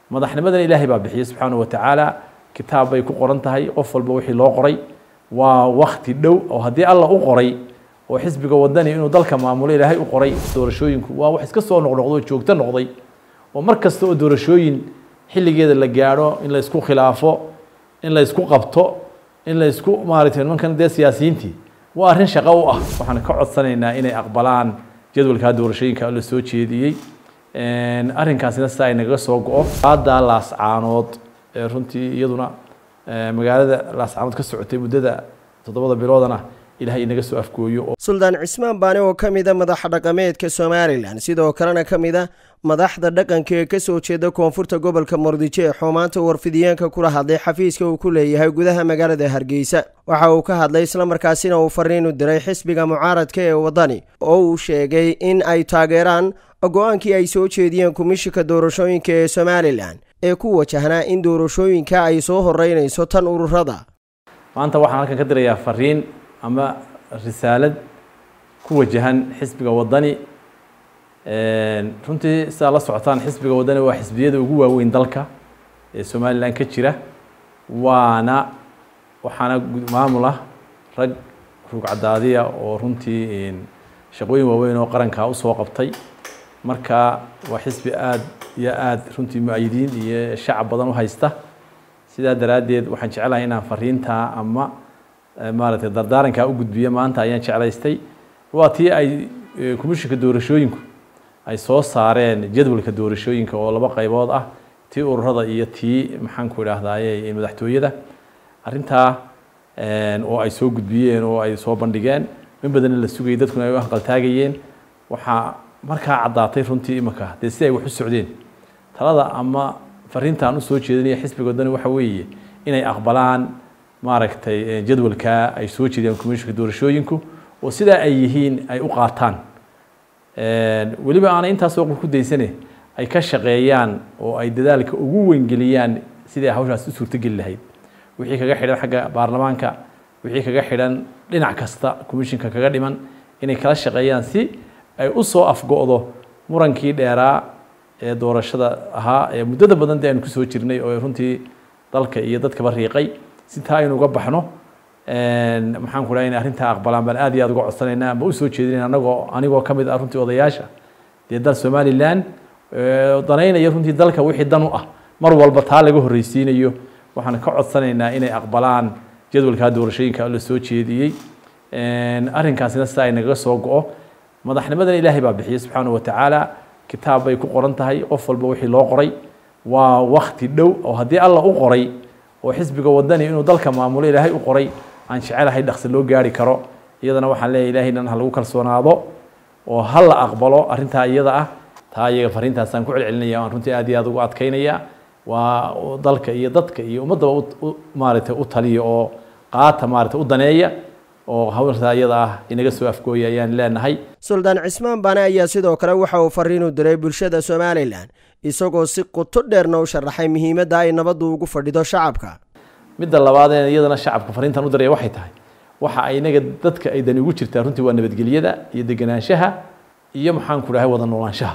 madaxnimadan ilaahay baa bixiyay subxaanahu wa tacaala kitaab bay ku qoran tahay qof walba wixii loo qoray waa waqti dhow oo haddii alla u qoray oo xisbiga wadani inuu dalka maamulo ilaahay u qoray doorashooyinku waa wax iska soo noqnoqdo joogto noqday oo mar kasta oo doorashooyin xilligeeda la gaadho in la isku khilaafo in la isku qabto in la isku maaragtay nimankan dee siyaasiyiintii waa arrin shaqo u ah waxaan ka codsanaynaa inay aqbalaan jadwalka doorashooyinka la soo jeediyey arrinkaasina sida ay naga soo go'o qaada laascaanood runtii iyaduna magaalada laascaanood ka socotay muddada 7 biloodana ilaahay inaga soo afgooyo Suldaan Cismaan Baane oo kamida madaxa dhaqameedka Soomaaliland sidoo kalena kamida madaxda dhaqanka ee ka soo jeeda koonfurta gobolka Muqdisho ee xumaanta warfidiyeenka kula hadlay xafiiska uu ku leeyahay gudaha magaalada Hargeysa waxa uu ka hadlay isla markaasina uu fariin u diray xisbiga mucaaradka ee wadani oo uu sheegay in ay taageeraan go'aankii ay soo jeediyeen komishiga doorashooyinka ee Soomaaliland ee ku wajahnaa in doorashooyinka ay soo horeynayso tan ururada maanta waxaan halkan ka dirayaa fariin ama risaalad ku wajahan xisbiga wadani runtii sida la socotaan xisbiga wadani waa xisbiyada ugu waaweyn dalka ee Soomaaliland ka jira waxaana maamula rag rugcadaadiya oo runtii shaqooyin waaweyn oo qaranka u soo qabtay marka waa xisbi aad iyo aad runtii mu'ayidiin iyo shacab badan u haysta sidaa daraadeed waxaan jecelahay inaan fariinta ama maaragtay dardaaranka u gudbiyo maanta ayaan jeclaystay waa tii ay komishiga doorashooyinku ay soo saareen jadwalka doorashooyinka oo 2 qaybood ah tii ururada iyo tii maxaan ku idhaahdaaye madaxtooyada arrinta oo ay soo gudbiyeen oo ay soo bandhigeen in badan la sugay dadkuna ay wax qaltaagayeen waxa markaa cadaatay runtii imaka de si ay wax u socdeen talada ama fariintan u soo jeedinaya xisbiga wadani waxa weeye inay aqbalaan maaragtay jadwalka ay soo jeediyeen komishiga doorashooyinku oo sida ay yihiin ay u qaataan waliba aan intaas oo ku daysanay ay ka shaqeeyaan oo ay dadaalka ugu weyn geliyaan sidii hawshaas u suurtagal lahayd wixii kaga xidhan xagga baarlamaanka wixii kaga xidhan dhinac kasta komishinka kaga dhiman inay kala shaqeeyaan si ay u soo afgo'do murankii dheeraa ee doorashada ahaa ee muddada badan aynu ku soo jirnay oo runtii dalka iyo dadka bariiqay si taa aynu uga baxno maxaan ku leeyahay arrinta aqbalaan baan aad iyo aad uga codsanaynaa ma u soo jeedinayna anigoo kamid ah runtii odayaasha dal Soomaaliland danaynaya runtii dalka wixii dan u ah mar walba taa laga horeysiinayo waxaan ka codsanaynaa inay aqbalaan jadwalka doorashooyinka la soo jeediyey arrinkaasina sida ay naga soo go'o madaxnimadan ilaahay baa bixiyay subxaanahu wa tacaala kitaab bay ku qoran tahay qof walba wixii loo qoray waa waqti dhow oo haddii alla u qoray oo xisbiga wadani inuu dalka maamulo ilaahay u qoray aan jecelahay dhaqso loo gaari karo iyadana waxaan leeyahay ilaahayna ha lagu kalsoonaado oo ha la aqbalo arrintaa iyada ah taa iyaga fariintaasaan ku celcelinaya aan runtii aad iyo aad ugu adkaynaya waa dalka iyo dadka iyo ummadaba maaragtay u taliya oo qaata maaragtay u daneeya oo hawlta iyada ah inaga soo afgooyay ayaan leenahay Suldaan Cismaan Baane ayaa sidoo kale waxa uu fariin u diray bulshada Soomaaliland isagoo si qoto dheerna u sharaxay muhiimadda ay nabaddu ugu fadhido shacabka midda labaad ee iyadana shacabka fariintan u diray waxay tahay waxa ay inaga dadka ay dan ugu jirtaa runtii waa nabadgelyada iyo deganaanshaha iyo maxaan ku dhahay wada noolaanshaha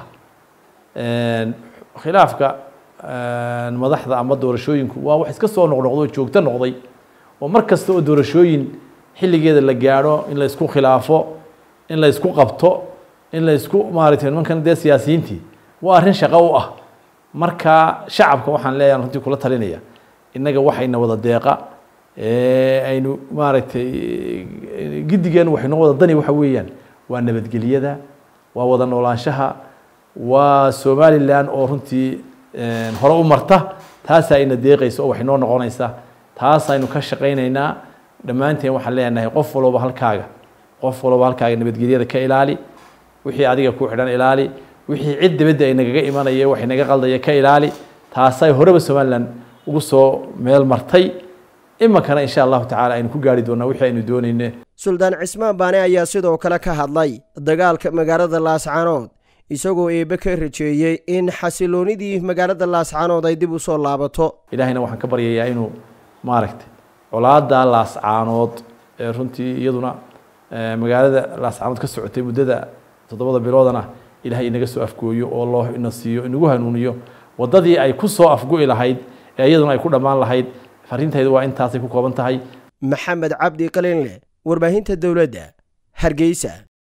khilaafka madaxda ama doorashooyinku waa wax iska soo noqnoqdo joogto noqday oo mar kasta oo doorashooyin xilligeeda la gaadho in la isku khilaafo in la isku qabto in la isku maaragtay nimankan dee siyaasiyiintii waa arrin shaqo u ah marka shacabka waxaan leeyahay runtii kula talinaya innaga waxayna wada deeqa aynu maaragtay gidigeen waxaynu wada dani waxa weeyaan waa nabadgelyada waa wada noolaanshaha waa Soomaaliland oo runtii hore u marta taas ayna deeqayso oo wax noo noqonaysa taas aynu ka shaqeynaynaa dhammaanteen waxaan leenahay qof walba halkaaga nabadgelyada ka ilaali wixii adiga ku xidhan ilaali wixii cid dibadda ay nagaga imanaya wax naga qaldaya ka ilaali taasay horeba Soomaaliland ugu soo meel martay imakana insha Allah tacaala aynu ku gaari doonaa wixii aynu doonaynay Suldaan Cismaan Baane ayaa sidoo kale ka hadlay dagaalka magaalada Laascaanood isagoo eeba ka rajeeyay in xasiloonidii magaalada Laascaanood ay dib u soo laabato ilaahayna waxaan ka baryayaa inuu maaragtay colaada Laascaanood runtii iyaduna magaalada Laascaanood ka socotay muddada 7 biloodana ilaahay inaga soo afgooyo oo loo ina siiyo inagu hanuuniyo wadadii ay ku soo afgo'i lahayd ee iyaduna ay ku dhamaan lahayd fariintaydu waa intaasay ku kooban tahay. Maxamed Cabdi Qalinle, warbaahinta dawladda, Hargeysa.